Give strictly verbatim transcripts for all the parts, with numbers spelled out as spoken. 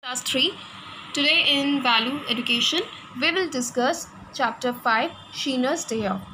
Class three. Today in Value Education, we will discuss Chapter five, Sheena's Day Off.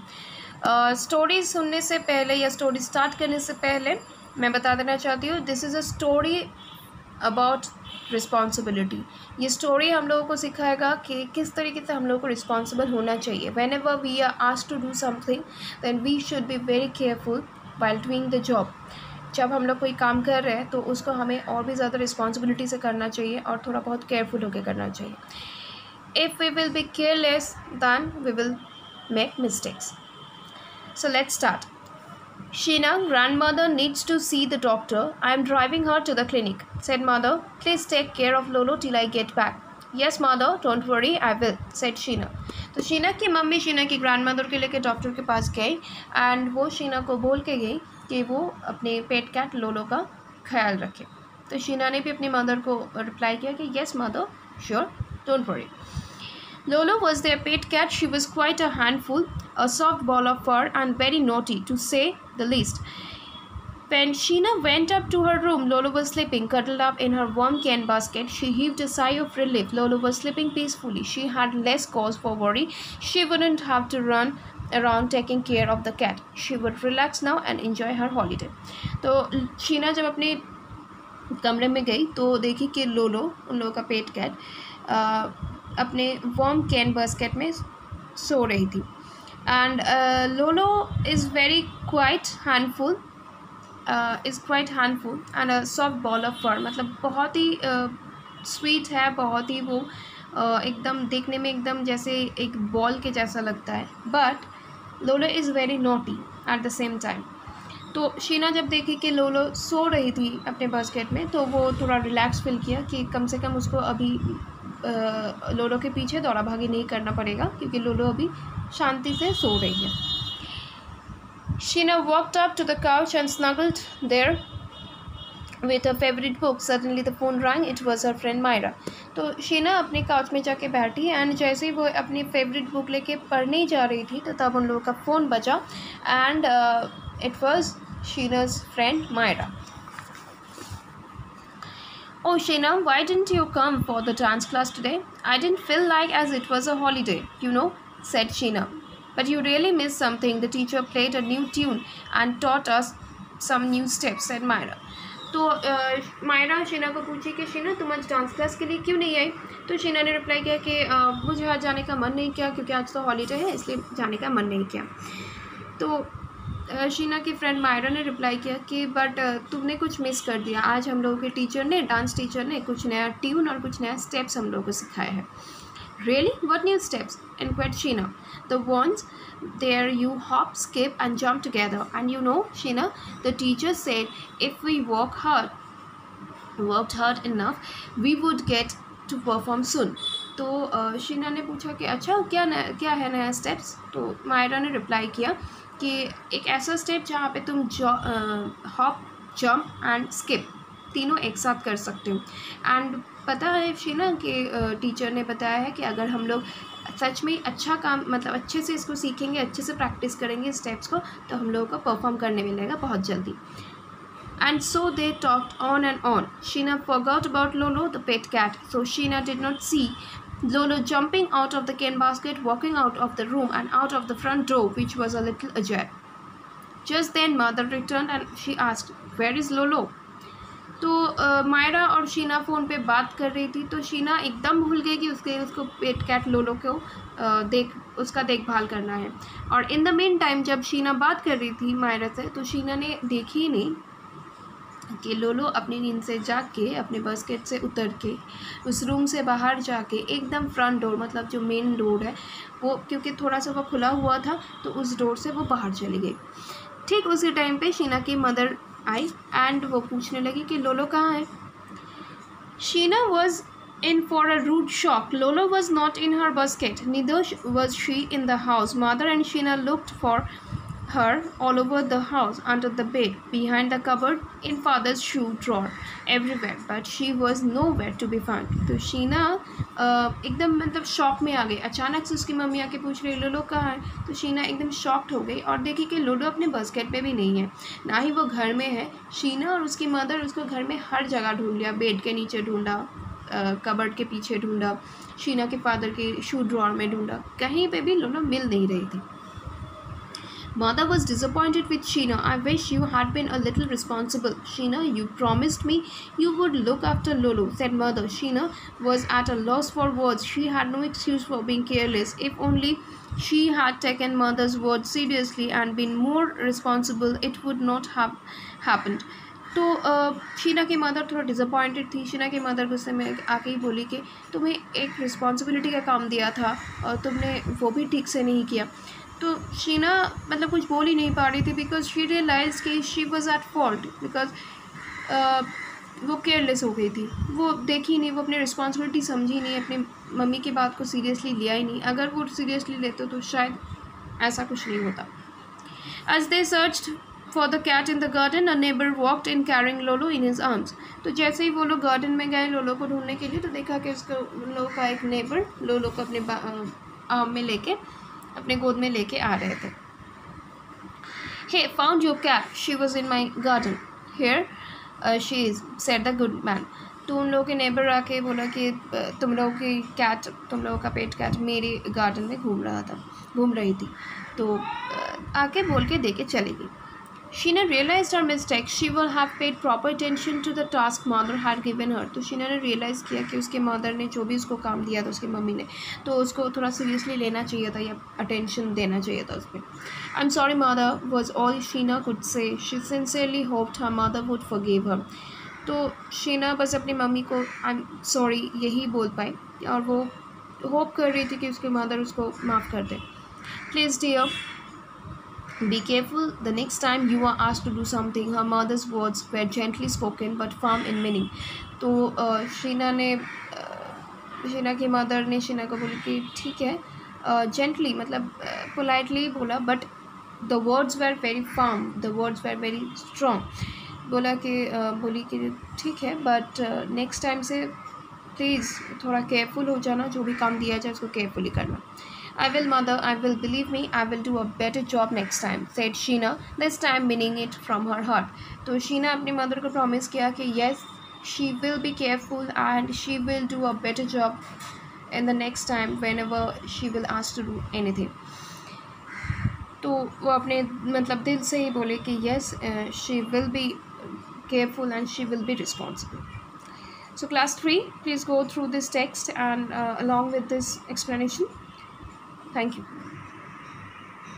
Story सुनने से पहले या story start करने से पहले मैं बता देना चाहती हूँ, this is a story about responsibility. ये स्टोरी हम लोगों को सिखाएगा कि किस तरीके से हम लोगों को रिस्पॉन्सिबल होना चाहिए. Whenever we are asked to do something then we should be very careful while doing the job. जब हम लोग कोई काम कर रहे हैं तो उसको हमें और भी ज़्यादा रिस्पॉन्सिबिलिटी से करना चाहिए और थोड़ा बहुत केयरफुल होकर करना चाहिए. If we will be careless then we will make mistakes. So let's start. Sheena, grandmother needs to see the doctor. I am driving her to the clinic, said mother. Please take care of Lolo till I get back. Yes, mother, don't worry, I will, said Sheena. तो शीना की mummy Sheena की grandmother के लेके doctor के पास गई and वो शीना को बोल के गई कि वो अपने पेट कैट लोलो का ख्याल रखे. तो शीना ने भी अपनी मदर को रिप्लाई किया कि yes mother, sure, don't worry. Lolo was their pet cat. She was quite a handful, a soft ball of fur and very naughty, to say the least. When Sheena went up to her room, Lolo was sleeping, cuddled up in her warm cane basket. She heaved a sigh of relief. Lolo was sleeping peacefully. She had less cause for worry. She wouldn't have to run around taking care of the cat. She would relax now and enjoy her holiday. तो Sheena जब अपने कमरे में गई तो देखी कि लोलो, उन लोगों का पेट कैट, अपने वार्म कैन बास्केट में सो रही थी. And Lolo is very quite handful is quite handful and a soft ball of fur. मतलब बहुत ही स्वीट uh, है, बहुत ही वो uh, एकदम देखने में एकदम जैसे एक बॉल के जैसा लगता है. But Lolo is very naughty at the same time. तो शीना जब देखी कि लोलो सो रही थी अपने बास्केट में तो वो थोड़ा रिलैक्स फील किया कि कम से कम उसको अभी Uh, लोलो के पीछे दौड़ा भागी नहीं करना पड़ेगा क्योंकि लोलो अभी शांति से सो रही है. Sheena walked up to the couch and snuggled there with her favorite book. Suddenly the phone rang. It was her friend Myra. तो शीना अपने काउच में जाके बैठी एंड जैसे ही वो अपनी फेवरेट बुक लेके पढ़ने जा रही थी तो तब उन लोगों का फ़ोन बजा and it was Sheena's friend Myra. Oh, Sheena, why didn't you come for the dance class today? I didn't feel like as it was a holiday, you know, said Sheena. But you really missed something. The teacher played a new tune and taught us some new steps, said Myra. तो मायरा शीना को पूछी कि शीना तुम आज dance class के लिए क्यों नहीं आई. तो शीना ने रिप्लाई किया कि uh, मुझे आज जाने का मन नहीं किया क्योंकि आज तो हॉलीडे है इसलिए जाने का मन नहीं किया. तो शीना की फ्रेंड मायरा ने रिप्लाई किया कि बट तुमने कुछ मिस कर दिया. आज हम लोगों के टीचर ने डांस टीचर ने कुछ नया ट्यून और कुछ नया स्टेप्स हम लोगों को सिखाए हैं. Really, what new steps? Inquired Sheena. The ones there you hop, skip and jump together. And you know Sheena, the teacher said if we work hard worked hard enough we would get to perform soon. तो Sheena ने पूछा कि अच्छा क्या नया क्या है नया स्टेप्स. तो मायरा ने रिप्लाई किया कि एक ऐसा स्टेप जहाँ पे तुम हॉप, जंप एंड स्किप तीनों एक साथ कर सकते हो. एंड पता है शीना कि टीचर ने बताया है कि अगर हम लोग सच में अच्छा काम मतलब अच्छे से इसको सीखेंगे, अच्छे से प्रैक्टिस करेंगे स्टेप्स को, तो हम लोगों को परफॉर्म करने मिलेगा बहुत जल्दी. And so they talked on and on. Sheena forgot about Lolo, the pet cat, so Sheena did not see Lolo jumping out of the cane basket, walking out of the room and out of the front door, which was a little ajar. Just then mother returned and she asked, where is Lolo? तो मायरा और Sheena phone पे बात कर रही थी. तो शीना एकदम भूल गई कि उसके उसको पेट कैट लोलो को uh, देख उसका देखभाल करना है. और इन द मेन टाइम जब शीना बात कर रही थी मायरा से तो शीना ने देखी ही नहीं कि लोलो अपनी नींद से जाग के अपने बास्केट से उतर के उस रूम से बाहर जाके एकदम फ्रंट डोर मतलब जो मेन डोर है वो क्योंकि थोड़ा सा वो खुला हुआ था तो उस डोर से वो बाहर चली गई. ठीक उसी टाइम पे शीना की मदर आई एंड वो पूछने लगी कि लोलो कहाँ है. Sheena was in for a rude shock. Lolo was not in her basket. Neither was she in the house. Mother and Sheena looked for her all over the house, under the bed, behind the cupboard, in father's shoe drawer, everywhere, but she was nowhere to be found. तो शीना एकदम मतलब shock में आ गई. अचानक से उसकी mummy आके पूछ रही लोलो कहाँ है. तो शीना एकदम शॉक्ड हो गई और देखी कि लोलो अपने बास्केट पे भी नहीं है, ना ही वो घर में है. शीना और उसकी मदर उसको घर में हर जगह ढूंढ लिया, बेड के नीचे ढूंढा, कबर्ड के पीछे ढूंढा, शीना के फादर के शू ड्रॉर में ढूंढा, कहीं पे भी लोना मिल नहीं रही थी. Mother was disappointed with Sheena. I wish you had been a little responsible. Sheena, you promised me you would look after Lolo, said Mother. Sheena was at a loss for words. She had no excuse for being careless. If only she had taken Mother's words seriously and been more responsible, it would not have happened. तो शीना की mother थोड़ा disappointed थी. शीना की mother गुस्से में आके ही बोली कि तुम्हें एक रिस्पॉन्सिबिलिटी का काम दिया था और तुमने वो भी ठीक से नहीं किया. तो शीना मतलब कुछ बोल ही नहीं पा रही थी बिकॉज शी रियलाइज कि she was at fault because वो केयरलेस हो गई थी. वो देखी नहीं, वो अपनी रिस्पॉन्सिबिलिटी समझी नहीं, अपनी मम्मी की बात को सीरियसली लिया ही नहीं. अगर वो सीरियसली लेते तो शायद ऐसा कुछ नहीं होता. As they searched for the cat in the garden, a neighbour walked in carrying Lolo in his arms. तो जैसे ही वो लोग गार्डन में गए लोलो को ढूंढने के लिए तो देखा कि उसको लोलो का एक नेबर लोलो को अपने आर्म में लेके अपने गोद में लेके आ रहे थे. Hey, found your cat. She was in my garden. Here, uh, she is, said the good man. तो उन लोगों के नेबर आके बोला कि तुम लोगों की कैट, तुम लोगों का पेट कैट मेरे गार्डन में घूम रहा था घूम रही थी. तो आके बोल के दे के चली गई. Sheena realized her mistake. She will have paid proper attention to the task mother had given her. तो शीना ने रियलाइज़ किया कि उसके मदर ने जो भी उसको काम दिया था, उसकी मम्मी ने, तो उसको थोड़ा सीरियसली लेना चाहिए था या अटेंशन देना चाहिए था उस पर. I am sorry mother was all Sheena could say. She sincerely hoped her mother would forgive her. तो शीना बस अपनी मम्मी को आई एम सॉरी यही बोल पाई और वो होप कर रही थी कि उसके मदर उसको माफ़ कर दे. Please dear, be careful the next time you are asked to do something. Her mother's words were gently spoken but firm in meaning. तो शीना ने शीना की मदर ने शीना को बोली कि ठीक है, जेंटली मतलब पोलाइटली बोला, but the words were very firm, the words were very strong. बोला कि बोली कि ठीक है बट नेक्स्ट टाइम से प्लीज़ थोड़ा केयरफुल हो जाना, जो भी काम दिया जाए उसको केयरफुली करना. I will, mother, I will, believe me, I will do a better job next time, said Sheena, this time meaning it from her heart. तो शीना अपनी मदर को प्रॉमिस किया कि yes, she will be careful and she will do a better job in the next time whenever she will ask to do anything. तो वो अपने मतलब दिल से ही बोले कि yes, uh, she will be careful and she will be responsible. So class three, please go through this text and uh, along with this explanation. Thank you.